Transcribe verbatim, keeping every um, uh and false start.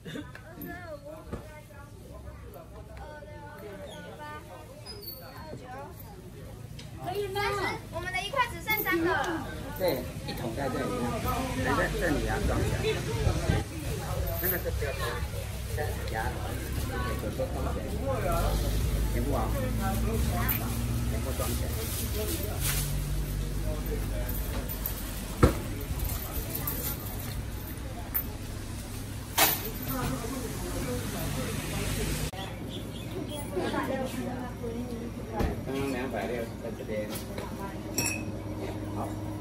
可以吗？我们的一块只剩三个了。 对，一桶在这里，在这这里啊，装起来。那个是不要多，再加有些装起来，全部啊，全部装起来。刚刚两百六在这边，好。